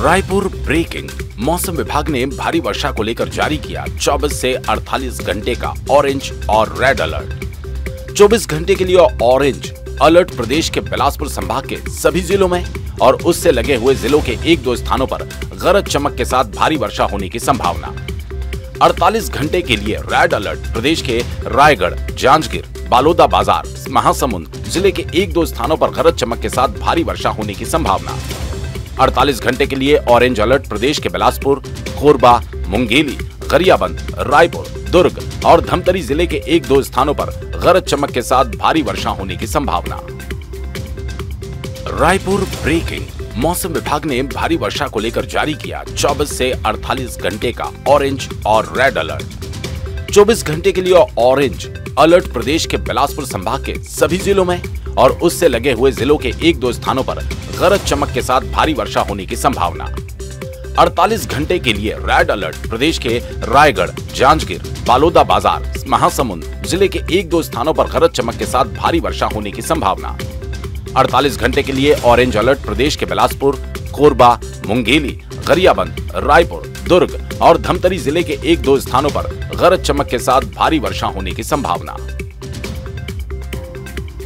Raipur breaking. मौसम विभाग ने भारी वर्षा को लेकर जारी किया 24 से 48 घंटे का ऑरेंज और रेड अलर्ट। 24 घंटे के लिए ऑरेंज अलर्ट प्रदेश के बिलासपुर संभाग के सभी जिलों में और उससे लगे हुए जिलों के एक दो स्थानों पर गरज चमक के साथ भारी वर्षा होने की संभावना। 48 घंटे के लिए रेड अलर्ट प्रदेश के रायगढ़, जांजगीर, बालोदा बाजार, महासमुंद जिले के एक दो स्थानों पर गरज चमक के साथ भारी वर्षा होने की संभावना। 48 घंटे के लिए ऑरेंज अलर्ट प्रदेश के बिलासपुर, कोरबा, मुंगेली, गरियाबंद, रायपुर, दुर्ग और धमतरी जिले के एक दो स्थानों पर गरज चमक के साथ भारी वर्षा होने की संभावना। रायपुर ब्रेकिंग। मौसम विभाग ने भारी वर्षा को लेकर जारी किया 24 से 48 घंटे का ऑरेंज और रेड अलर्ट। 24 घंटे के लिए ऑरेंज अलर्ट प्रदेश के बिलासपुर संभाग के सभी जिलों में और उससे लगे हुए जिलों के एक दो स्थानों पर गरज चमक के साथ भारी वर्षा होने की संभावना। 48 घंटे के लिए रेड अलर्ट प्रदेश के रायगढ़, जांजगीर, बालोदा बाजार, महासमुंद जिले के एक दो स्थानों पर गरज चमक के साथ भारी वर्षा होने की संभावना। 48 घंटे के लिए ऑरेंज अलर्ट प्रदेश के बिलासपुर, कोरबा, मुंगेली, गरियाबंद, रायपुर, दुर्ग और धमतरी जिले के एक दो स्थानों पर गरज चमक के साथ भारी वर्षा होने की संभावना।